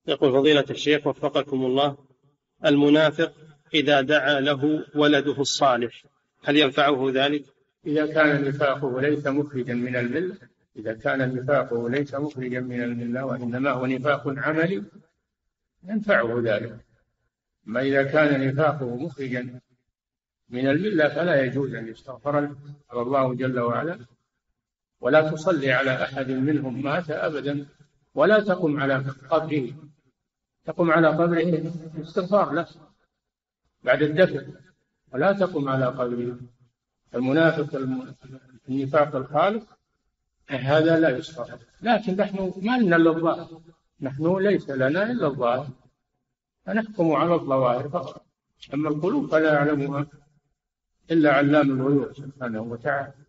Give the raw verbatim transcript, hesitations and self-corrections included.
يقول فضيلة الشيخ وفقكم الله، المنافق إذا دعا له ولده الصالح هل ينفعه ذلك؟ إذا كان نفاقه ليس مخرجا من الملة إذا كان نفاقه ليس مخرجا من الملة وإنما هو نفاق عملي ينفعه ذلك. أما إذا كان نفاقه مخرجا من الملة فلا يجوز أن يستغفر له. قال الله جل وعلا: ولا تصلي على أحد منهم مات أبدا ولا تقم على قبره. تقم على قبره استغفار له بعد الدفن، ولا تقم على قبره. المنافق النفاق الخالص هذا لا يستغفر. لكن نحن ما لنا إلا الظاهر، نحن ليس لنا إلا الظاهر، فنحكم على الظواهر فقط. أما القلوب فلا يعلمها إلا علام الغيوب سبحانه وتعالى.